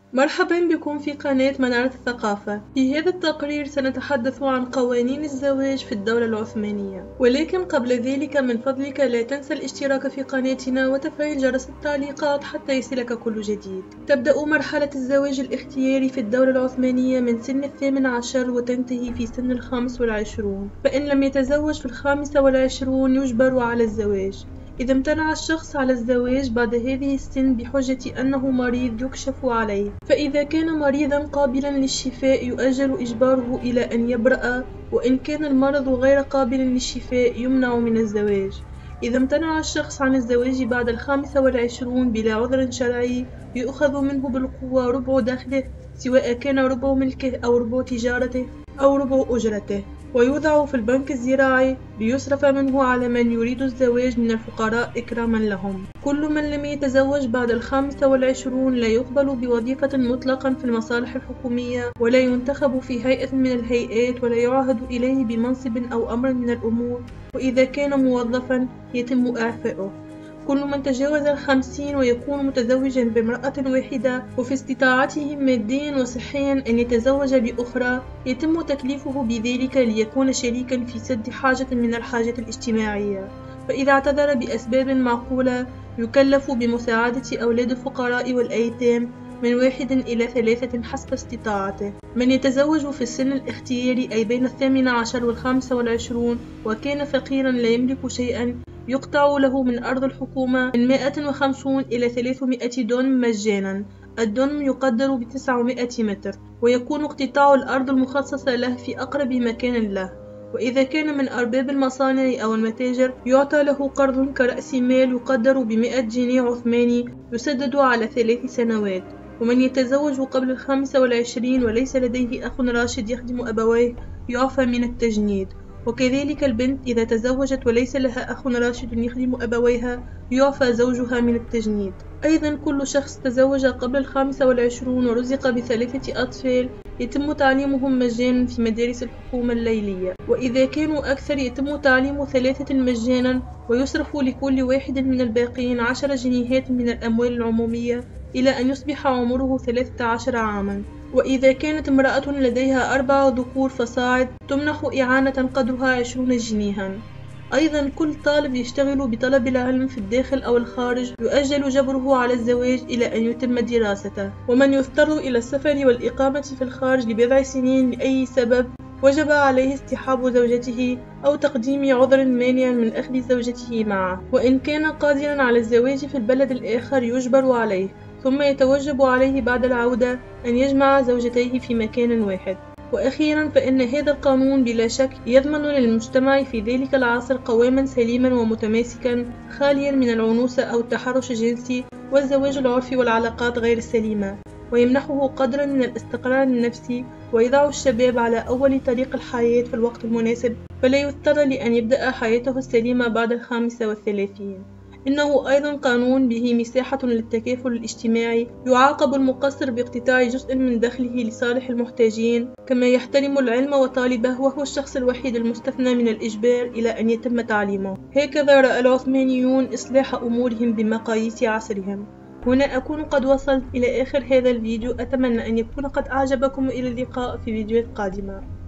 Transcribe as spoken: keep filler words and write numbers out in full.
مرحبا بكم في قناة منارة الثقافة. في هذا التقرير سنتحدث عن قوانين الزواج في الدولة العثمانية، ولكن قبل ذلك من فضلك لا تنسى الاشتراك في قناتنا وتفعيل جرس التعليقات حتى يصلك كل جديد. تبدأ مرحلة الزواج الاختياري في الدولة العثمانية من سن الثامن عشر وتنتهي في سن الخامس والعشرون، فإن لم يتزوج في الخامسة والعشرون يجبر على الزواج. إذا امتنع الشخص على الزواج بعد هذه السن بحجة أنه مريض يكشف عليه، فإذا كان مريضا قابلا للشفاء يؤجل إجباره إلى أن يبرأ، وإن كان المرض غير قابل للشفاء يمنع من الزواج. إذا امتنع الشخص عن الزواج بعد الخامسة والعشرون بلا عذر شرعي يؤخذ منه بالقوة ربع دخله، سواء كان ربع ملكه أو ربع تجارته أو ربع أجرته، ويوضع في البنك الزراعي ليصرف منه على من يريد الزواج من الفقراء إكراما لهم. كل من لم يتزوج بعد الخامسة والعشرون لا يقبل بوظيفة مطلقا في المصالح الحكومية، ولا ينتخب في هيئة من الهيئات، ولا يعهد إليه بمنصب أو أمر من الأمور، وإذا كان موظفا يتم إعفاؤه. كل من تجاوز الخمسين ويكون متزوجا بامرأة واحدة وفي استطاعته ماديا وصحيا أن يتزوج بأخرى يتم تكليفه بذلك ليكون شريكا في سد حاجة من الحاجات الاجتماعية، فإذا اعتذر بأسباب معقولة يكلف بمساعدة أولاد الفقراء والأيتام من واحد إلى ثلاثة حسب استطاعته. من يتزوج في السن الاختياري أي بين الثامن عشر والخامسة والعشرون وكان فقيرا لا يملك شيئا يقطع له من أرض الحكومة من مائة وخمسين إلى ثلاثمائة دونم مجانا. الدونم يقدر بتسعمائة متر، ويكون اقتطاع الأرض المخصصة له في أقرب مكان له. وإذا كان من أرباب المصانع أو المتاجر يعطى له قرض كرأس مال يقدر بمائة جنيه عثماني يسدد على ثلاث سنوات. ومن يتزوج قبل الخامسة والعشرين وليس لديه أخ راشد يخدم أبويه يعفى من التجنيد، وكذلك البنت إذا تزوجت وليس لها أخ راشد يخدم أبويها يعفى زوجها من التجنيد. أيضا كل شخص تزوج قبل الخامسة والعشرون ورزق بثلاثة أطفال يتم تعليمهم مجانا في مدارس الحكومة الليلية، وإذا كانوا أكثر يتم تعليم ثلاثة مجانا، ويصرف لكل واحد من الباقين عشر جنيهات من الأموال العمومية إلى أن يصبح عمره ثلاثة عشر عاما. وإذا كانت امرأة لديها أربع ذكور فصاعد تمنح إعانة قدرها عشرين جنيها. أيضا كل طالب يشتغل بطلب العلم في الداخل أو الخارج يؤجل جبره على الزواج إلى أن يتم دراسته. ومن يضطر إلى السفر والإقامة في الخارج لبضع سنين لأي سبب وجب عليه اصطحاب زوجته أو تقديم عذر مانع من أخذ زوجته معه، وإن كان قادرا على الزواج في البلد الآخر يجبر عليه، ثم يتوجب عليه بعد العودة أن يجمع زوجتيه في مكان واحد. وأخيرا فإن هذا القانون بلا شك يضمن للمجتمع في ذلك العصر قواما سليما ومتماسكا خاليا من العنوسة أو التحرش الجنسي والزواج العرفي والعلاقات غير السليمة، ويمنحه قدرا من الاستقرار النفسي، ويضع الشباب على أول طريق الحياة في الوقت المناسب، فلا يضطر لأن يبدأ حياته السليمة بعد الخامسة والثلاثين. إنه أيضا قانون به مساحة للتكافل الاجتماعي، يعاقب المقصر باقتطاع جزء من دخله لصالح المحتاجين، كما يحترم العلم وطالبه وهو الشخص الوحيد المستثنى من الإجبار إلى أن يتم تعليمه. هكذا رأى العثمانيون إصلاح أمورهم بمقاييس عصرهم. هنا أكون قد وصلت إلى آخر هذا الفيديو، أتمنى أن يكون قد أعجبكم، إلى اللقاء في فيديوهات قادمة.